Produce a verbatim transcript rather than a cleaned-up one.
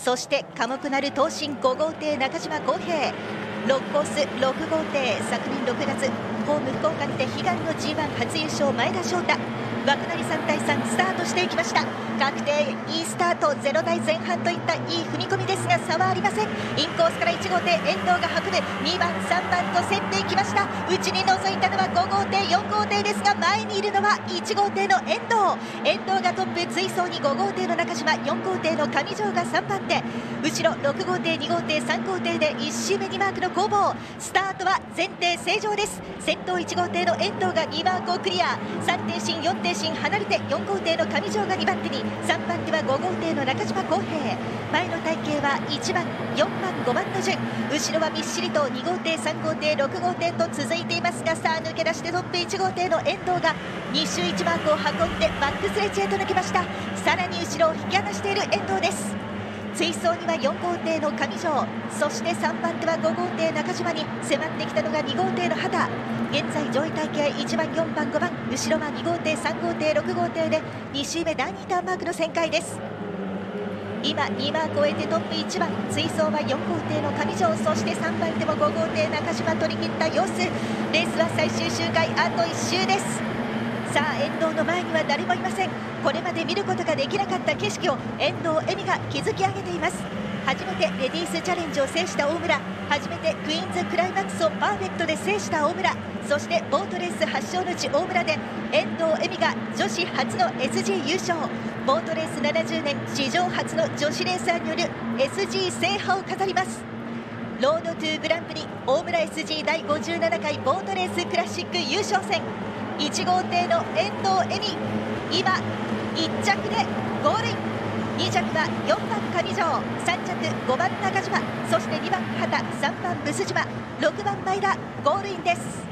そして寡黙なる東進ご号艇中島康平、ろくコースろく号艇、昨年ろくがつホーム福岡にて悲願の ジーワン 初優勝前田翔太、枠なりさんたいさんスタートしていきました。確定いいスタート、ゼロ台前半といったいい踏み込みですが差はありません。インコースからいち号艇遠藤が運ぶ、にばんさんばんと競っていきました。内に覗いたのはご号艇よん号艇ですが、前にいるのはいち号艇の遠藤。遠藤がトップ、追走にご号艇の中島、よん号艇の上条がさんばん手、後ろろく号艇に号艇さん号艇でいち周目にマークの攻防。スタートは前艇正常です。先頭いち号艇の遠藤がにマークをクリア、さん艇進よん艇進離れてよん号艇の上条がにばん手に、さんばん手はご号艇の中島康平。前の体系はいちばんよんばんごばんの順、後ろはみっしりとに号艇さん号艇ろく号艇と続いていますが、さあ抜け出してトップいち号艇の遠藤がに周いちマークを運んでバックスレッジへと抜けました。さらに後ろを引き離している遠藤です。追走にはよん号艇の上条、そしてさんばん手はご号艇中島に迫ってきたのがに号艇の畑。現在上位体系いちばんよんばんごばん、後ろはに号艇さん号艇ろく号艇でに周目だいにターンマークの旋回です。今にマークを終えてトップいちばん、追走はよん号艇の上条、そしてさんばん手もご号艇中島取り切った様子。レースは最終周回あといっ周です。さあ遠藤の前には誰もいません。これまで見ることができなかった景色を遠藤恵美が築き上げています。初めてレディースチャレンジを制した大村、初めてクイーンズクライマックスをパーフェクトで制した大村、そしてボートレース発祥の地大村で遠藤恵美が女子初の エスジー 優勝、ボートレースななじゅうねん史上初の女子レーサーによる エスジー 制覇を飾ります。ロードトゥーグランプリ大村 エスジー だいごじゅうななかいボートレースクラシック優勝戦、いち号艇の遠藤恵美、今いっ着でゴールイン。に着はよんばん上条、さん着ごばん中島、そしてにばん畑、さんばんブス島、ろくばん前田、ゴールインです。